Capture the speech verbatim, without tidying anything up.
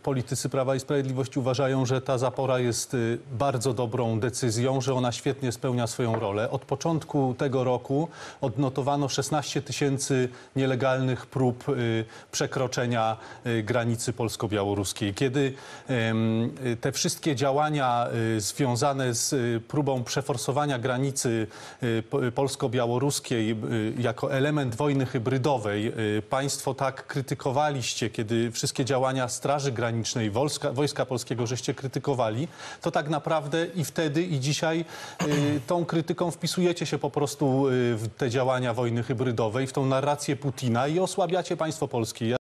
politycy Prawa i Sprawiedliwości uważają, że ta zapora jest bardzo dobrą decyzją, że ona świetnie spełnia swoją rolę. Od początku tego roku odnotowano szesnaście tysięcy nielegalnych prób przekroczenia granicy polsko-białoruskiej. Kiedy te wszystkie działania związane z próbą przeforsowania granicy polsko-białoruskiej jako element wojny hybrydowej państwo tak krytykowaliście, kiedy wszystkie działania Straży Granicznej, Wojska, Wojska Polskiego żeście krytykowali, to tak naprawdę i wtedy, i dzisiaj tą krytyką wpisujecie się po prostu w te działania wojny hybrydowej, w tą narrację Putina i osłabiacie państwo polskie.